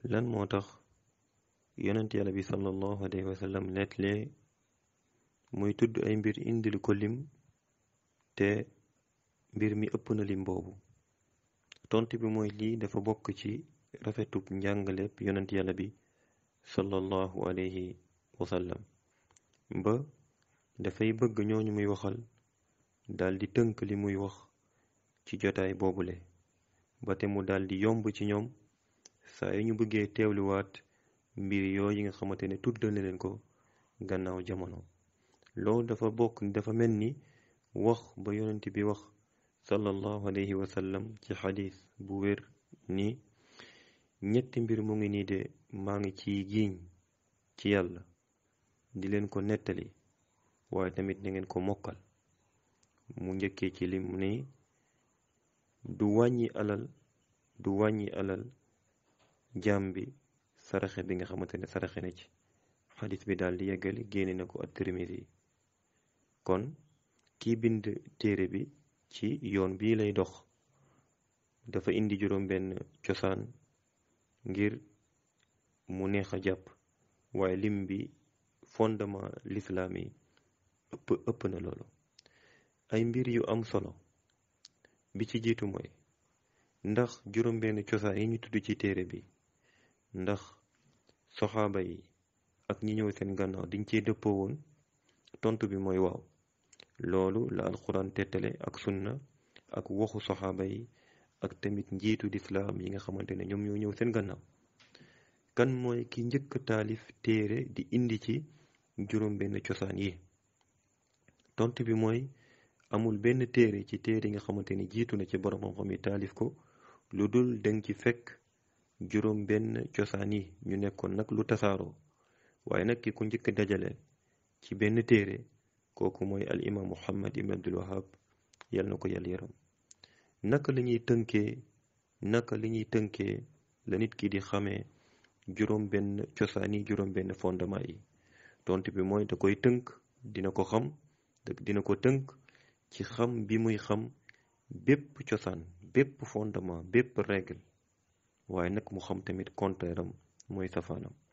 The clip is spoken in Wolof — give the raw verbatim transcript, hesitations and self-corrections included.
lan moo tax yonent yàlla bi sallallahu alayhi wa sallam nettlee muy tudd ay mbir indil ko lim te mbir mi ëpp na lim boobu? tontu bi mooy lii dafa bokk ci rafetub njàngaleeb yonent yàlla bi sallallahu alayhi wa sallam ba dafay bëgg ñooñu muy waxal daldi tënk li muy wax ci jotaay boobule ba te mu daldi yomb ci ñoom saa yu ñu bëggee teewluwaat mbir yooyu nga xamante ne tuddal na leen ko gannaaw jamono. loolu dafa bokk dafa mel ni wax ba yonent bi wax sallallahu alayhi wa sallam ci xadis bu wér ni ñetti mbir mu ngi nii de maa ngi ci giiñ ci yàlla di leen ko nettali waaye tamit na ngeen ko mokkal. mu njëkkee ci lim ni du wàññi alal du wàññi alal jaam bi saraxe bi nga xamante ne saraxe na ci. xadis bi daal di yeggali génne na ko at-Tirmidhi. kon kii bind téere bi ci yoon bii lay dox dafa indi juróom benn cosaan ngir mu neex a jàpp waaye lim bi fondement l'islam yi ëpp ëpp na loolu. ay mbir yu am solo bi ci jiitu mooy ndax juróom benn cosaan yi ñu tudd ci téere bi ndax soxaaba yi ak ñi ñëw seen gannaaw diñ cee dëppoo woon? tontu bi mooy waaw. loolu la alxuraan tettale ak sunna ak waxu soxaaba yi ak tamit njiitu lislaam yi nga xamante ne ñoom ñoo ñëw seen gannaaw. kan mooy ki njëkk taalif téere di indi ci juróom benn cosaan yi? tontu bi mooy amul benn téere ci téere yi nga xamante ni jiitu na ci borom xam-xam yi taalif ko lu dul dang ci fekk juróom benn cosaan yi ñu nekkoon nag lu tasaaroo waaye nag ki ku njëkk dajale ci benn téere kooku mooy al imam Muhammad ibn Abdul Wahhab yal na ko yàlla yaram. naka la ñuy tënkee naka li ñuy tënkee la nit ki di xamee juróom benn cosaan yi juróom benn fondement yi? tontu bi mooy da koy tënk dina ko xam dina ko tënk ci xam bi muy xam bépp cosaan bépp fondement bépp règle waaye nag mu xam tamit contraire am mooy safaanam.